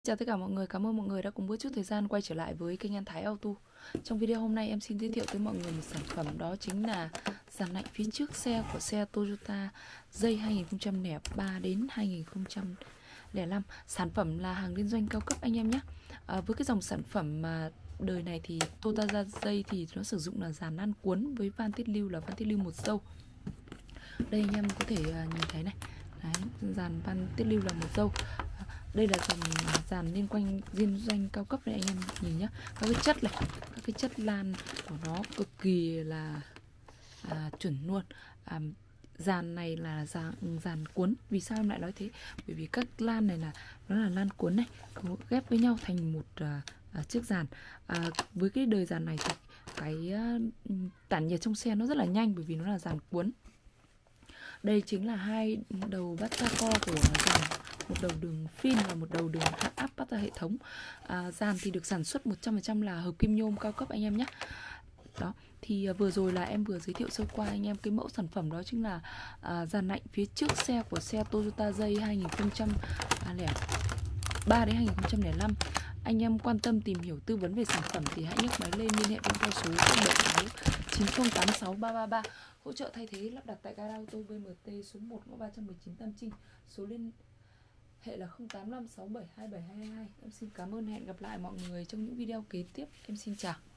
Chào tất cả mọi người, cảm ơn mọi người đã cùng bước chút thời gian quay trở lại với kênh An Thái Auto. Trong video hôm nay em xin giới thiệu tới mọi người một sản phẩm, đó chính là dàn lạnh phía trước xe của xe Toyota Dây 2003 đến 2005. Sản phẩm là hàng liên doanh cao cấp anh em nhé. Với cái dòng sản phẩm mà đời này thì Toyota Dây thì nó sử dụng là dàn nan cuốn với van tiết lưu là van tiết lưu một dâu. Đây anh em có thể nhìn thấy này. Đấy, dàn van tiết lưu là một dâu. Đây là dàn liên doanh cao cấp này anh em nhìn nhá. Các cái chất này, các cái chất lan của nó cực kỳ là chuẩn luôn. Dàn này là dàn cuốn. Vì sao em lại nói thế? Bởi vì các lan này là nó là lan cuốn này, ghép với nhau thành một chiếc dàn. Với cái đời dàn này thì cái tản nhiệt trong xe nó rất là nhanh, bởi vì nó là dàn cuốn. Đây chính là hai đầu bắt ra co của dàn, một đầu đường phin và một đầu đường hạ áp bắt ra hệ thống. Dàn thì được sản xuất 100% là hợp kim nhôm cao cấp anh em nhé. Đó, thì vừa rồi là em vừa giới thiệu sơ qua anh em cái mẫu sản phẩm, đó chính là dàn lạnh phía trước xe của xe Toyota Dây 2003 đến 2005. Anh em quan tâm tìm hiểu tư vấn về sản phẩm thì hãy nhấc máy lên liên hệ với theo số 076 9086 333, hỗ trợ thay thế lắp đặt tại gara ô tô BMT số 1 ngõ 319 Tam Trinh. Số liên hệ là 0856727222. Em xin cảm ơn, hẹn gặp lại mọi người trong những video kế tiếp. Em xin chào.